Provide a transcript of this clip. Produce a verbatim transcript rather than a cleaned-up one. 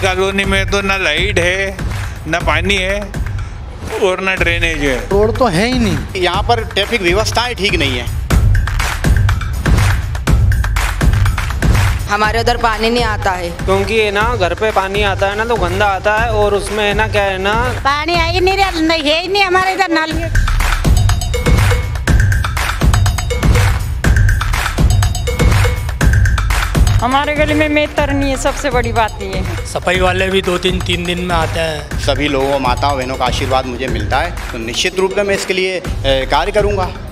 Colony में तो ना लाइट है, ना पानी है और ना ड्रेनेज है। रोड तो है ही नहीं। यहाँ पर ट्रैफिक व्यवस्थाएं ठीक नहीं है। हमारे उधर पानी नहीं आता है, क्योंकि है ना घर पे पानी आता है ना तो गंदा आता है, और उसमें है ना क्या है ना पानी आई नहीं रहा, नहीं है ही नहीं हमारे इधर नल। हमारे गली में मेटर नहीं है, सबसे बड़ी बात ये है। सफाई वाले भी दो तीन तीन दिन में आते हैं। सभी लोगों माताओं बहनों का आशीर्वाद मुझे मिलता है, तो निश्चित रूप से मैं इसके लिए कार्य करूँगा।